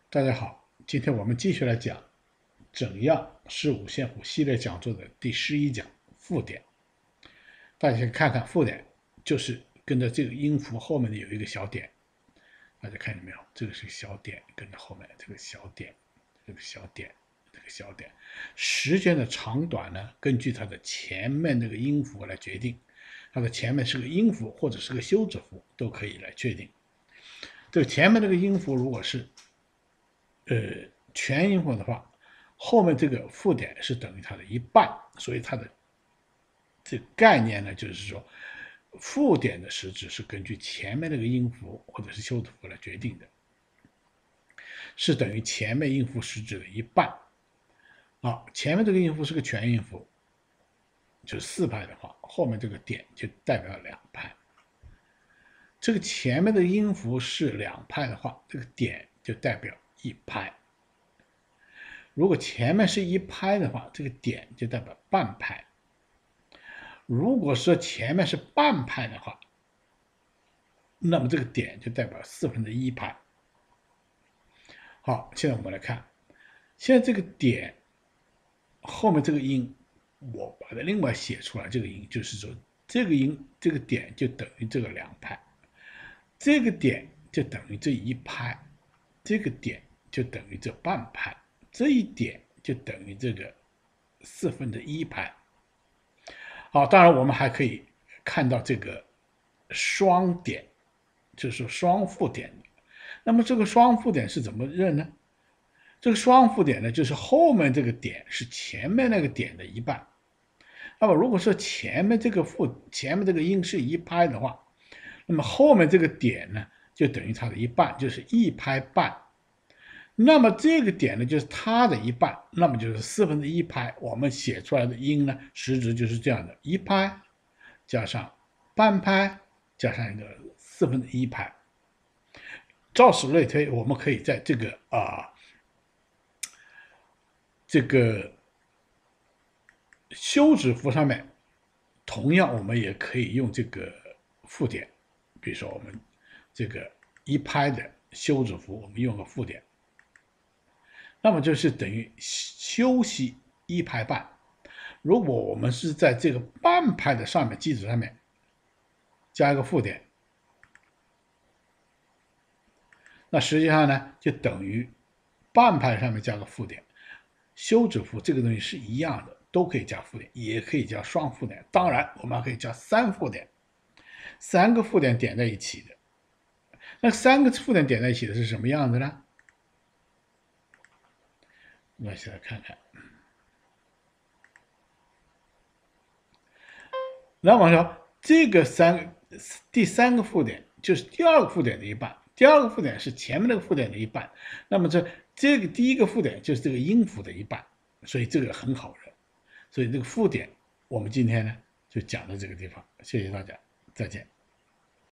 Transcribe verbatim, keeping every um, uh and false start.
大家好，今天我们继续来讲怎样是五线谱系列讲座的第十一讲附点。大家先看看附点，就是跟着这个音符后面的有一个小点，大家看见没有？这个是小点，跟着后面这个小点，这个小点，这个小点，时间的长短呢，根据它的前面那个音符来决定。它的前面是个音符或者是个休止符，都可以来确定。这个前面这个音符如果是呃，全音符的话，后面这个附点是等于它的一半，所以它的这个概念呢，就是说，附点的时值是根据前面那个音符或者是休止符来决定的，是等于前面音符时值的一半。啊，前面这个音符是个全音符，就是四拍的话，后面这个点就代表两拍。这个前面的音符是两拍的话，这个点就代表一拍。如果前面是一拍的话，这个点就代表半拍。如果说前面是半拍的话，那么这个点就代表四分之一拍。好，现在我们来看，现在这个点后面这个音，我把它另外写出来，这个音就是说，这个音这个点就等于这个两拍，这个点就等于这一拍，这个点就等于这半拍，这一点就等于这个四分之一拍。好，当然我们还可以看到这个双点，就是双附点。那么这个双附点是怎么认呢？这个双附点呢，就是后面这个点是前面那个点的一半。那么如果说前面这个附前面这个音是一拍的话，那么后面这个点呢，就等于它的一半，就是一拍半。那么这个点呢，就是它的一半，那么就是四分之一拍。我们写出来的音呢，实质就是这样的：一拍加上半拍加上一个四分之一拍。照此类推，我们可以在这个啊、呃、这个休止符上面，同样我们也可以用这个附点，比如说我们这个一拍的休止符，我们用个附点。那么就是等于休息一拍半。如果我们是在这个半拍的上面基础上面加一个附点，那实际上呢就等于半拍上面加个附点。休止符这个东西是一样的，都可以加附点，也可以加双附点。当然，我们还可以加三附点，三个附点点在一起的。那三个附点点在一起的是什么样子呢？我们先来看看。那么说，这个三第三个附点就是第二个附点的一半，第二个附点是前面那个附点的一半。那么这这个第一个附点就是这个音符的一半，所以这个很好认。所以这个附点，我们今天呢就讲到这个地方，谢谢大家，再见。